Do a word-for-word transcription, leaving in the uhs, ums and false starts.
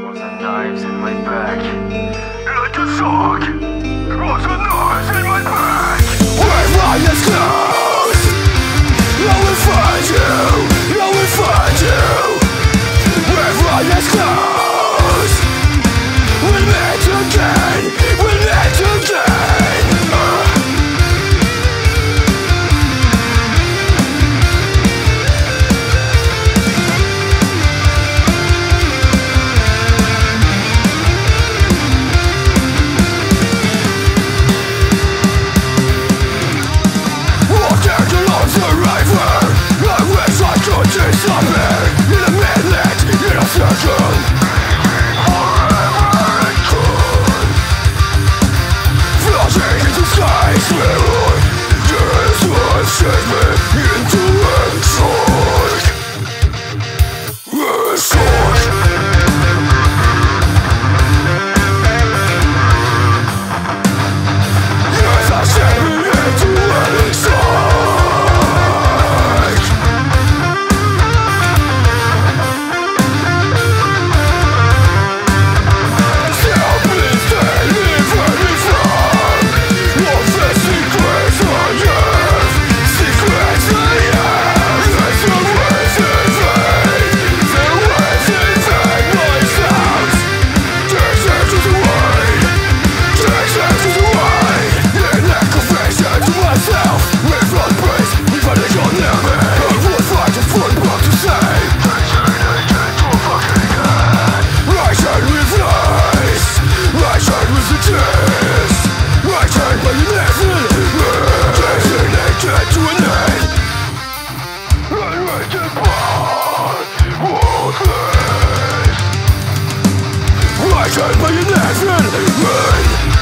Nails and knives in my back. Like a shock. Nails and knives in my back. When light is close, I will find you. I will find you. When light is close, we'll meet again. We'll meet again. uh. Something in a minute, in a second. Forever it could. Flashing into sky spirit. This life sends me into exhaust. Exhaust. Yes, I send me into exhaust. I can't be an accident.